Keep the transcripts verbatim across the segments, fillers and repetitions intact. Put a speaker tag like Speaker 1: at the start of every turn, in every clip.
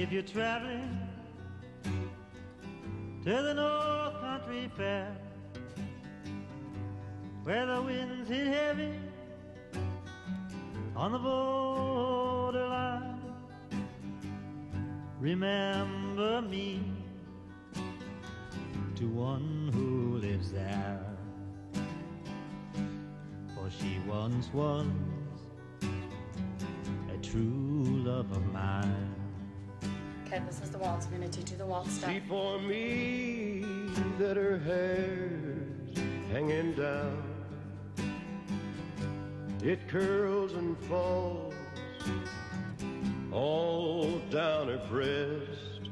Speaker 1: If you're traveling to the North Country Fair, where the winds hit heavy on the borderline, remember me to one who lives there, for she once was a true love of mine.
Speaker 2: Okay, this is the waltz. I'm going to teach you the waltz step.
Speaker 3: See for me that her hair's hanging down. It curls and falls all down her breast.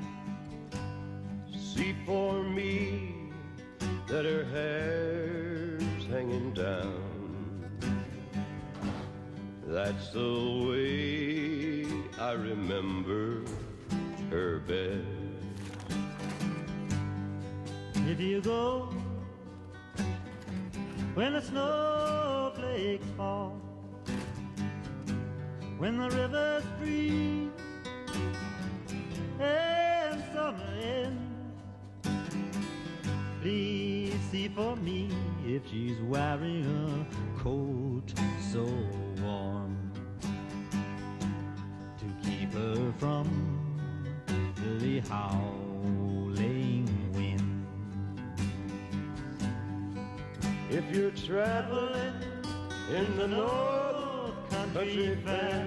Speaker 3: See for me that her hair's hanging down. That's the way I remember her best.
Speaker 1: If you go when the snowflakes fall, when the rivers freeze and summer ends, please see for me if she's wearing a coat so warm to keep her from the howling wind.
Speaker 3: If you're traveling in the North Country Fair,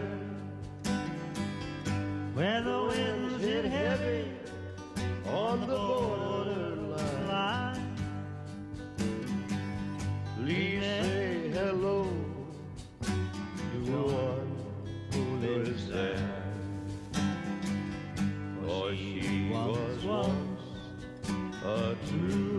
Speaker 1: where the winds hit heavy
Speaker 3: on the borderline, please say hello to one who lives there, for she was once a true